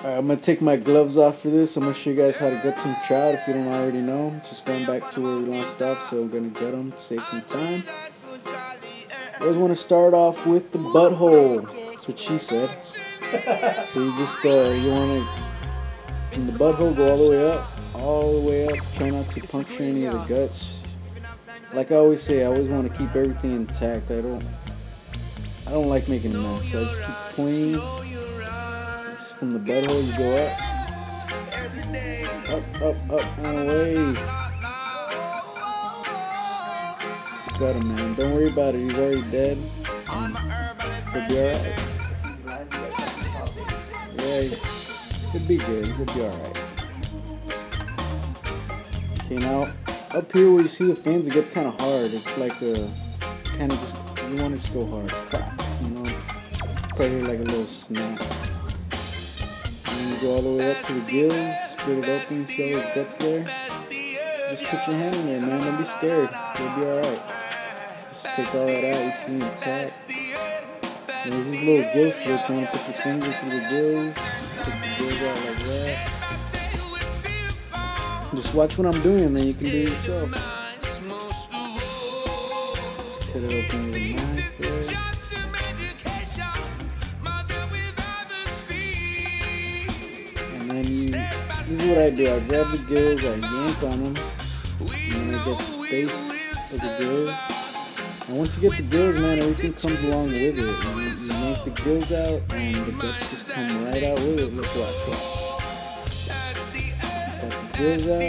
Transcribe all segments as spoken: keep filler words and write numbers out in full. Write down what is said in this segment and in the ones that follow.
Alright, I'm going to take my gloves off for this. I'm going to show you guys how to get some trout if you don't already know. Just going back to where we last off, so I'm going to get them to save some time. You always want to start off with the butthole. That's what she said. So you just, uh, you want to, from the butthole, go all the way up. All the way up. Try not to puncture any of the guts. Like I always say, I always want to keep everything intact. I don't, I don't like making a mess. So I just keep clean. From the butthole, you go up, up, up, up, and away. Just got him, man. Don't worry about it. He's already dead. Um, he'll be alright. Yeah, he'll be good. He'll be alright. Okay, now up here where you see the fins, it gets kind of hard. It's like a kind of just you want it to go hard. Crap, you know, it's probably like a little snap. You go all the way up to the gills, split it open, see all those guts there. Just put your hand in there, man. Don't be scared. You'll be alright. Just take all that out. You see intact. And there's these little gill slits. You want to put your finger through the gills. Take the gills out like that. Just watch what I'm doing, and then you can do it yourself. Just cut it open with a knife there. And you, this is what I do. I grab the gills, I yank on them, and then I get the base of the gills. And once you get the gills, man, everything comes along with it. And you, you yank the gills out, and the guts just come right out with it. Look, watch, watch. Got the gills out.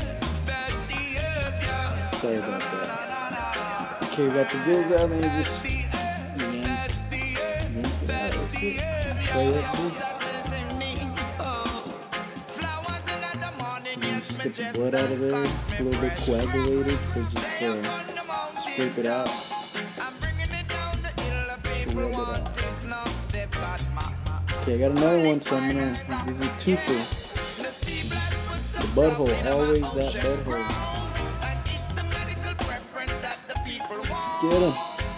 Sorry about that. Okay, got the gills out, and you just yank, yank it out. That's it. Play that too. Just get the blood out of there. It's a little bit coagulated, so just uh, scrape it out. Rub it out. Okay, I got another one, so I'm gonna. This is a twofer. The butthole, always that butthole. Get him.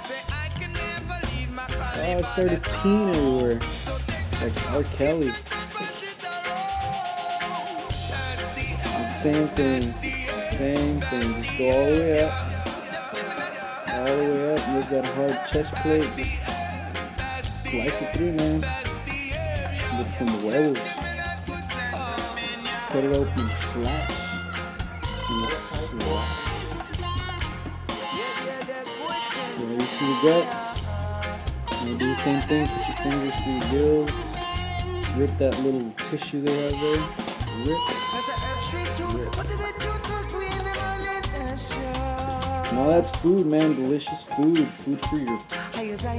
Oh, I started peeing everywhere. Like R. Kelly. Same thing, same thing, just go all the way up, all the way up, and there's that hard chest plate, just slice it through, man, with some huevos, cut it open, slash, and slash, you know, you see the guts, and you do the same thing, put your fingers through the gills, rip that little tissue they have there, rip. Now that's food, man. Delicious food. Food for your, for your soul.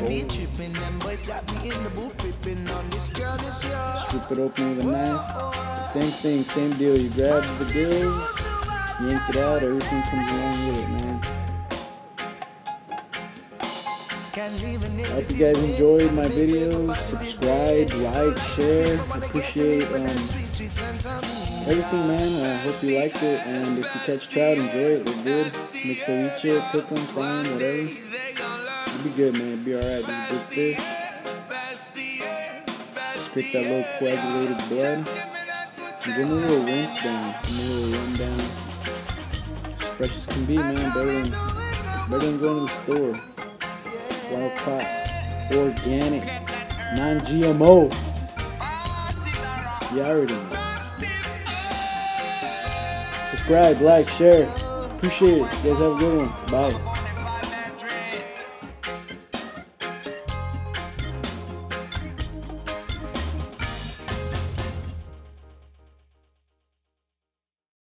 Strip it open with a knife. Same thing, same deal. You grab the gills, yank it out, everything comes along with it, man. I hope you guys enjoyed my videos. Subscribe, like, share. Appreciate um, everything, man. I hope you liked it. And if you catch trout, enjoy it. They're good. Make sure you eat it, cook them, fry them, whatever. It'll be good, man. It'll be alright. This is good fish. Scrape that little coagulated blood. And give them a little rinse down. Give them a little run down. As fresh as can be, man. Better than, better than going to the store. Wild caught, organic, non G M O. You already know. Subscribe, like, share. Appreciate it. You guys have a good one. Bye.